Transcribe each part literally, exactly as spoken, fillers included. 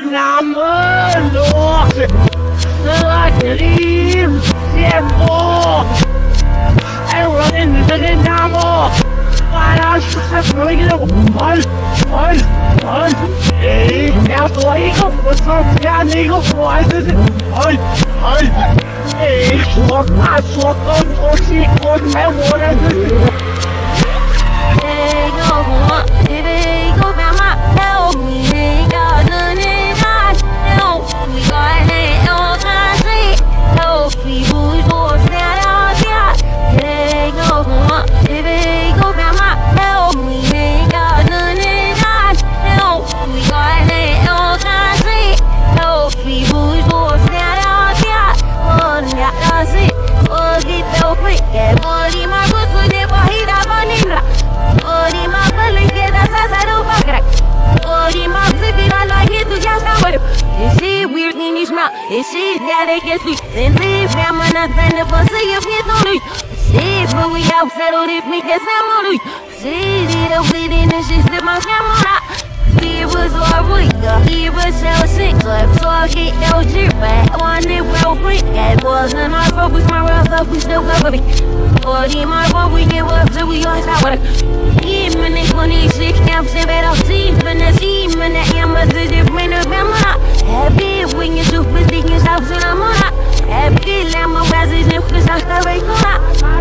Nam Lord, the dream, simple. Everyone in the dynamo. Why not just bring it up? One, one, one. Hey, now the eagle was from the eagle. Why is it? One, one. Hey, look, I saw the pussy on my water. Hey, go, hey, go, grandma, help me. Hey, God, none in God, help me. God, hey, all I see, help me. Who's going to stand out here? Hey, go, hey, go, grandma, help me. Hey, God, none in God, help me. God, hey, all I see, help me. Who's going to stand out here? Oh, yeah, that's it. Oh, get the freak, get money, my pussy, never hit up on it. Ori ma pali ke da sa sa do bakrak. Ori ma zivi la la hit to just now. Is she weird in his mouth? Is she that they can speak? Then leave them and I find the pussy if you don't know. See, but we out settled if we get some on you. See, the bleeding and she slip my camera. See, it was all week. He was so sick, so I get no drip back. One day, well, freak. It wasn't our focus, my rough up, we still got me. Ori ma what we get up to, we always have what even if twenty-six camps in bed of teeth, and the team and the hammers is the brain of Bama. Happy when you do busy in South Salamona. Happy Lama Wazis and Chris Astarekona.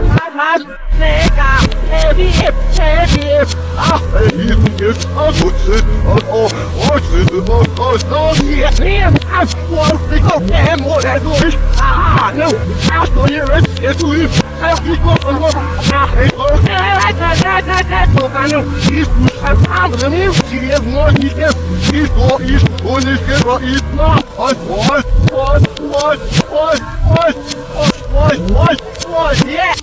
Heavy, heavy, ah, heavy, ah, what's it? Oh, what's it? Oh, oh, oh, yes, yes, I want to go damn what I do. Ah, no, I saw you, it's you. I keep on the road. I go, that's that's that's that's what I know. He's I'm the music. He has more. He has. He's more. He's more. He's more. He's more. What? What? What? What? What? What? What? What? What? Yeah.